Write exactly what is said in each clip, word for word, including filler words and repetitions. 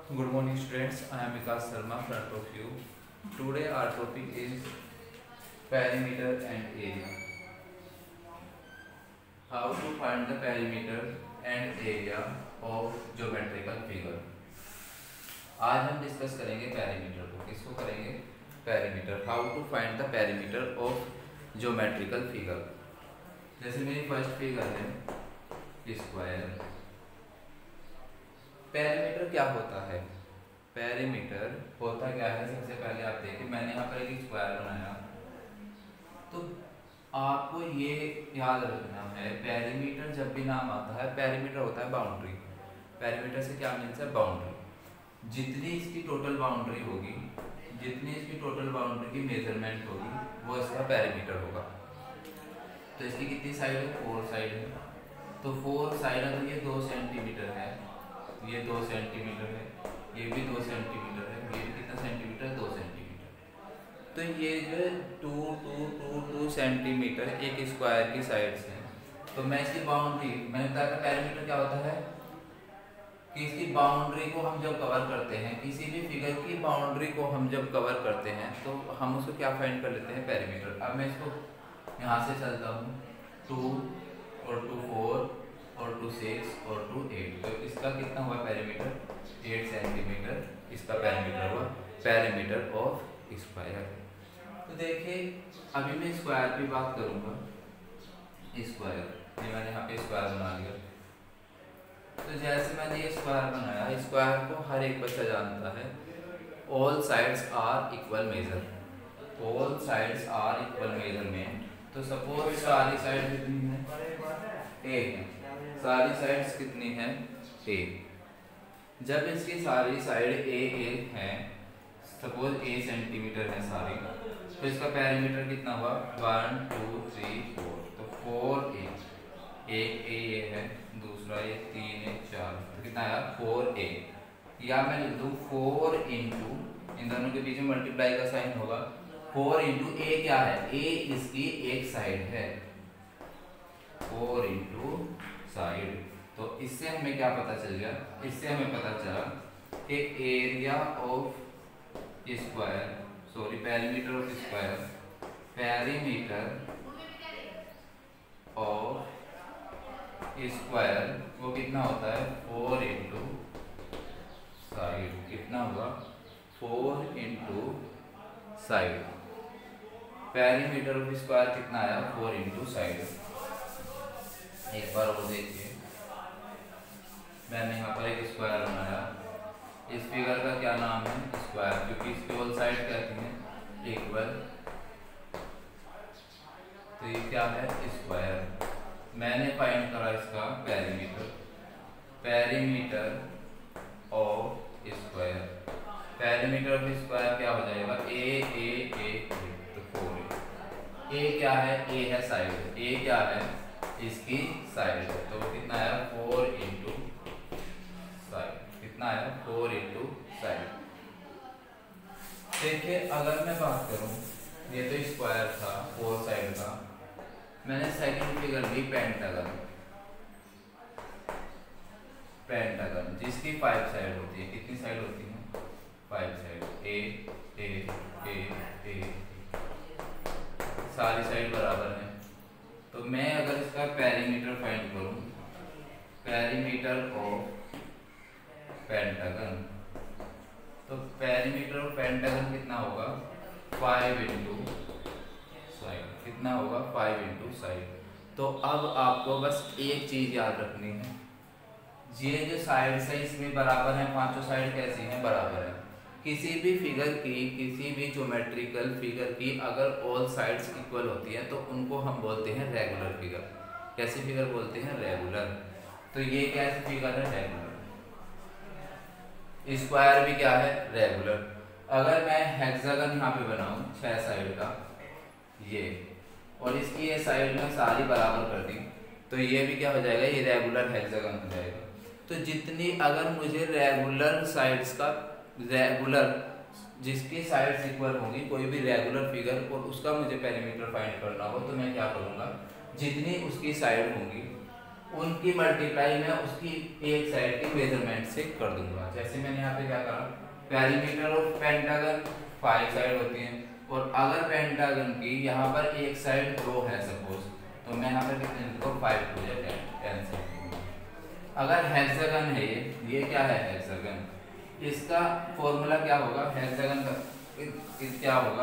Good morning, students. I am Vikas Sharma, front of you. Today our topic is perimeter and area. How to find the perimeter and area of geometrical figure. आज हम discuss करेंगे perimeter को. किसको करेंगे? Perimeter. How to find the perimeter of geometrical figure. जैसे मेरी first figure है square. Perimeter क्या होता है? पेरीमीटर होता क्या है? सबसे पहले आप देखिए, मैंने यहाँ पर एक स्क्वायर बनाया, तो आपको ये याद रखना है पेरीमीटर जब भी नाम आता है, पेरीमीटर होता है बाउंड्री. पेरीमीटर से क्या मीन्स है? बाउंड्री. जितनी इसकी टोटल बाउंड्री होगी, जितनी इसकी टोटल बाउंड्री की मेजरमेंट होगी, वो इसका पेरीमीटर होगा. तो इसकी कितनी साइड है? फोर साइड है. तो फोर साइड अगर ये दो सेंटीमीटर है, ये दो सेंटीमीटर है, ये भी दो सेंटीमीटर है, ये भी कितना सेंटीमीटर? दो सेंटीमीटर. तो ये जो two two two two centimetre एक स्क्वायर की साइड से, तो मैं इसकी बाउंड्री, मैंने बताया पेरीमीटर क्या होता है कि इसकी बाउंड्री को हम जब कवर करते हैं, किसी भी फिगर की बाउंड्री को हम जब कवर करते हैं, तो हम उसको क्या फाइंड कर लेते हैं? पेरीमीटर. अब मैं इसको यहाँ से चलता हूँ, टू और टू फोर और टू सिक्स और टू एट, तो इसका कितना हुआ पेरीमीटर? एट सेंटीमीटर इसका पेरीमीटर हुआ, पेरीमीटर ऑफ स्क्वायर. तो देखिए अभी मैं स्क्वायर की बात करूंगा. स्क्वायर ये मैंने यहाँ पे स्क्वायर बना लिया. तो जैसे मैंने ये स्क्वायर बनाया, स्क्वायर को हर एक बच्चा जानता है, all sides are equal measure. All sides are equal measurement. तो सपोज सारी साइड कितनी है? ए है. सारी साइड्स कितनी है? ए. जब इसकी सारी साइड ए ए है, सपोज ए सेंटीमीटर है सारी, तो इसका पेरीमीटर कितना हुआ? One two three four. तो फोर ए, एक ए ये है, दूसरा ये तीन है, चार, तो कितना आया? Four A. या मैं लिख दूँ फोर इंटू, इन दोनों के बीच में मल्टीप्लाई का साइन होगा. फोर इंटू ए क्या है? ए इसकी एक साइड है. Four into side. तो इससे हमें क्या पता चल गया? इससे हमें पता चला कि area of square, sorry perimeter of square, perimeter of square वो कितना होता है? Four into side. कितना हुआ? Four into side. Perimeter of square कितना आया? Four into side. एक बार और देखिए, मैंने यहाँ पर एक स्क्वायर बनाया. इस फिगर का क्या नाम है? स्क्वायर, क्योंकि इसकी ऑल साइड कहती हैं इक्वल. तो ये क्या है? स्क्वायर. मैंने फाइंड करा इसका perimeter. Perimeter of square, perimeter of square क्या हो जाएगा? ए ए ए ए. तो फोर. ए क्या है? ए है साइड. ए क्या है? इसकी साइड. तो कितना आया? Four into side. कितना आया? Four into side. देखिए अगर मैं बात करूं, ये तो स्क्वायर था फोर साइड का. मैंने सेकंड फिगर ली पेंटागन. पेंटागन जिसकी फाइव साइड होती है. कितनी साइड होती है? Five side. ए ए ए ए, सारी साइड बराबर है. तो मैं अगर इसका पेरीमीटर फाइंड करूं, पेरीमीटर ऑफ पेंटागन, तो पेरीमीटर ऑफ पेंटागन कितना होगा? Five into side. कितना होगा? Five into side. तो अब आपको बस एक चीज याद रखनी है, ये जो साइड है इसमें बराबर है. पांचों साइड कैसी हैं? बराबर है. किसी भी फिगर की, किसी भी ज्योमेट्रिकल फिगर की अगर ऑल साइड्स इक्वल होती हैं, तो उनको हम बोलते हैं रेगुलर फिगर. कैसी फिगर बोलते हैं? रेगुलर. तो ये कैसी फिगर है? रेगुलर. स्क्वायर भी क्या है? रेगुलर. अगर मैं हेक्सागन यहाँ पे बनाऊं छह साइड का, ये, और इसकी ये साइड में सारी बराबर कर दी, तो ये भी क्या हो जाएगा? ये रेगुलर हेक्सागन हो जाएगा. तो जितनी अगर मुझे रेगुलर साइड्स का, रेगुलर जिसकी साइड्स इक्वल होंगी, कोई भी रेगुलर फिगर, और उसका मुझे पेरीमीटर फाइंड करना हो, तो मैं क्या करूँगा? जितनी उसकी साइड होंगी उनकी मल्टीप्लाई मैं उसकी एक साइड की मेजरमेंट से कर दूंगा। जैसे मैंने यहाँ पे क्या करा, perimeter of pentagon five side होती हैं, और अगर पेंटागन की यहाँ पर एक साइड दो है सपोज, तो मैं यहाँ पर कितने लिखूँ, फाइव टू या टेन टेन सेंटीमीटर। अगर हेक्सागन है ये ये क्या है हेक्सागन, इसका फॉर्मूला क्या होगा, हेक्सागन का इस क्या होगा,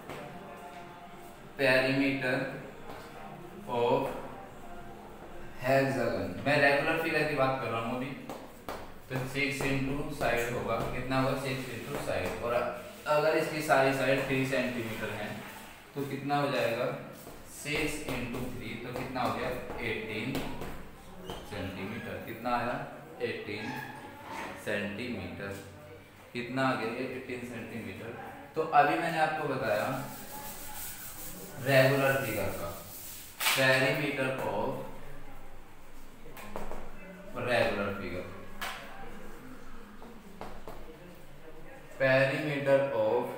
पेरीमीटर ऑफ हेक्सागन। मैं रेगुलर फिगर की बात कर रहा हूँ अभी, तो सिक्स इंटू साइड होगा, कितना होगा, सिक्स इंटू साइड। और अगर इसकी सारी साइड थ्री सेंटीमीटर है तो कितना हो जाएगा, सिक्स इंटू थ्री, तो कितना हो गया, एटीन सेंटीमीटर। कितना आया, एटीन सेंटीमीटर। कितना आ गया ये, एटीन सेंटीमीटर। तो अभी मैंने आपको बताया रेगुलर फिगर का perimeter of regular figure, perimeter of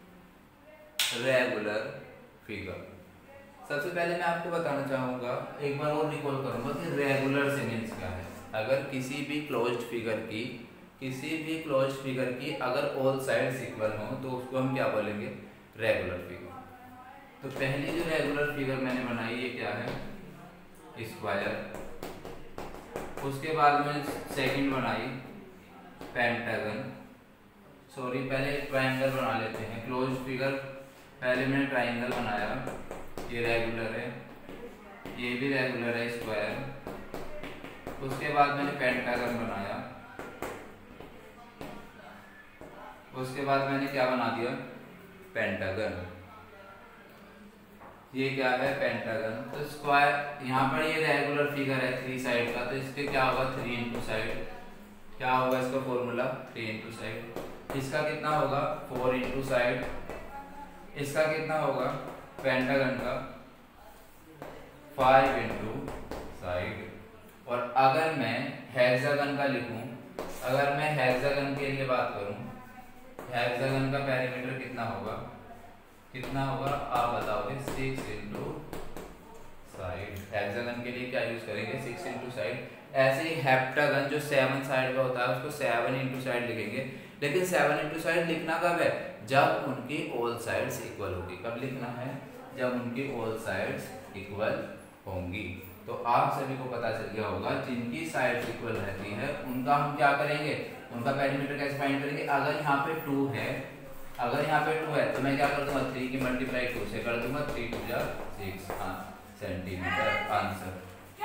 regular figure. सबसे पहले मैं आपको बताना चाहूंगा, एक बार और रिकॉल करूंगा कि रेगुलर से मीन्स क्या है। अगर किसी भी क्लोज्ड फिगर की किसी भी क्लोज्ड फिगर की अगर ऑल साइड्स इक्वल हो तो उसको हम क्या बोलेंगे, रेगुलर फिगर। तो पहली जो रेगुलर फिगर मैंने बनाई ये क्या है, स्क्वायर। उसके बाद में सेकंड बनाई पेंटागन, सॉरी पहले ट्रायंगल बना लेते हैं। क्लोज फिगर पहले मैंने ट्रायंगल बनाया, ये रेगुलर है, ये भी रेगुलर है स्क्वायर। उसके बाद मैंने पेंटागन बनाया, उसके बाद मैंने क्या बना दिया, पेंटागन। ये क्या है, पेंटागन। तो स्क्वायर यहाँ पर ये रेगुलर फिगर है थ्री साइड का, तो इसके क्या होगा, थ्री इंटू साइड। क्या होगा इसका फॉर्मूला, थ्री इंटू साइड। इसका कितना होगा, फोर इंटू साइड। इसका कितना होगा, पेंटागन का फाइव इंटू साइड। और अगर मैं हेक्सागन का लिखूं, अगर मैं हेक्सागन के लिए बात करूं, हेक्सागन का पेरीमीटर कितना होगा, कितना होगा आप बताओगे, सिक्स इंटू साइड। हेक्सागन के लिए क्या यूज करेंगे, सिक्स इंटू साइड। ऐसे ही हेप्टागन जो सेवन साइड का होता है उसको सेवन इंटू साइड लिखेंगे, लेकिन सेवन इंटू साइड लिखना कब है, जब उनकी ऑल साइड्स इक्वल होगी। कब लिखना है, जब उनकी ऑल साइड्स इक्वल होंगी। तो आप सभी को पता चल गया होगा, जिनकी साइड्स इक्वल रहती है उनका हम क्या करेंगे, उनका पेरीमीटर कैसे फाइंड करेंगे। अगर यहाँ पे टू है, अगर यहाँ पे टू है तो मैं क्या कर दूंगा, थ्री की मल्टीप्लाई टू से कर दूंगा, थ्री टू जा सिक्स सेंटीमीटर आंसर।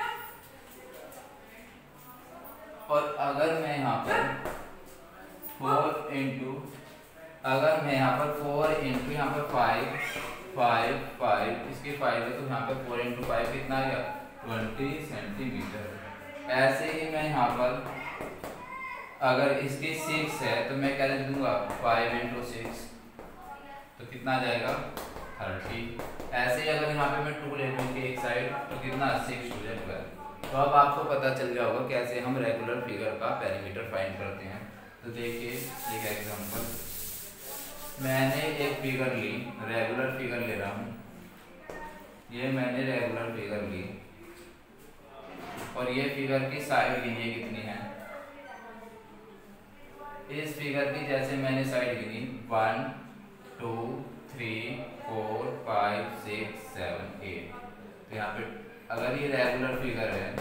और अगर मैं यहाँ पर फोर इंटू अगर मैं यहाँ पर फोर इंटू यहाँ पर फाइव फाइव फाइव इसकी फाइव है, तो यहाँ पर फोर इंटू फाइव कितना आ गया, ट्वेंटी सेंटीमीटर। ऐसे ही मैं यहाँ पर अगर इसकी सिक्स है तो मैं क्या लिख दूंगा, फाइव इंटू सिक्स, तो कितना आ जाएगा, थर्टी। ऐसे ही अगर यहाँ पे मैं टू ले लूँगी एक साइड, तो कितना, सिक्स टू जा ट्वेल्व। तो अब आपको पता चल गया होगा कैसे हम रेगुलर फिगर का पेरीमीटर फाइंड करते हैं। तो देखिए एक एग्जांपल, मैंने एक फिगर ली, रेगुलर फिगर ले रहा हूँ, ये मैंने रेगुलर फिगर ली और ये फिगर की साइड गिनिए कितनी है। इस फिगर की जैसे मैंने साइड गिनी, one two three four five six seven eight. तो यहाँ पे अगर ये रेगुलर फिगर है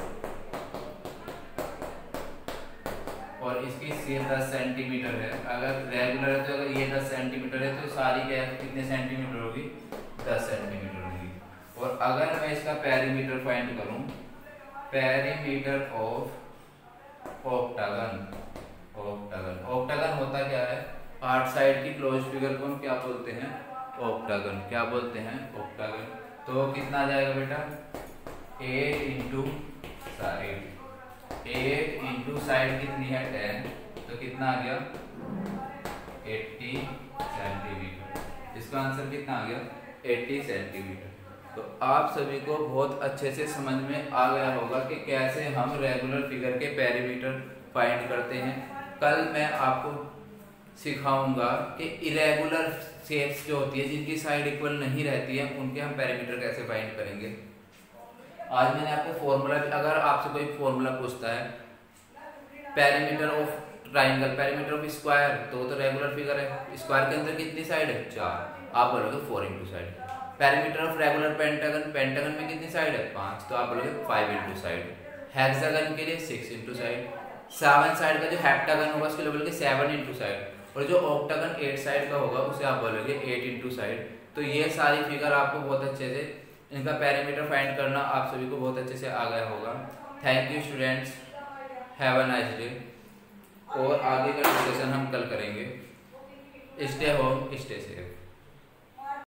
और इसकी सीध दस सेंटीमीटर है, अगर रेगुलर है तो अगर ये दस सेंटीमीटर है तो सारी क्या कितने सेंटीमीटर होगी, दस सेंटीमीटर होगी। और अगर मैं इसका पेरीमीटर फाइंड करूं, perimeter of octagon, octagon octagon होता क्या है, आठ साइड की क्लोज फिगर को हम क्या बोलते हैं, ऑक्टागन। क्या बोलते हैं, ऑक्टागन। तो कितना आ जाएगा बेटा, eight into side, eight into side कितनी है, टेन, तो कितना आ गया, एट्टी सेंटीमीटर। इसका आंसर कितना आ गया, एट्टी सेंटीमीटर। तो आप सभी को बहुत अच्छे से समझ में आ गया होगा कि कैसे हम रेगुलर फिगर के पेरीमीटर फाइंड करते हैं। कल मैं आपको सिखाऊंगा कि इरेगुलर शेप्स जो होती है, जिनकी साइड इक्वल नहीं रहती है, उनके हम पेरीमीटर कैसे फाइंड करेंगे। आज मैंने आपको फॉर्मूला, अगर आपसे कोई फॉर्मूला पूछता है perimeter of triangle, perimeter of square, तो तो रेगुलर फिगर है, स्क्वायर के अंदर कितनी साइड है, चार, आप बोलोगे four into side. Perimeter of regular pentagon, pentagon में कितनी साइड है, पांच, तो आप बोलोगे फाइव इंटू साइड। हेक्सागन के लिए six into side. Seven side का जो हेप्टागन होगा उसके लिए बोलोगे सेवन इंटू साइड, और जो ऑक्टागन एट साइड का होगा उसे आप बोलोगे एट इंटू साइड। तो ये सारी फिगर आपको बहुत अच्छे से, इनका पेरीमीटर फाइंड करना आप सभी को बहुत अच्छे से आ गया होगा। Thank you students, have a nice day. और आगे का डिस्कशन हम कल करेंगे। Stay home, stay safe.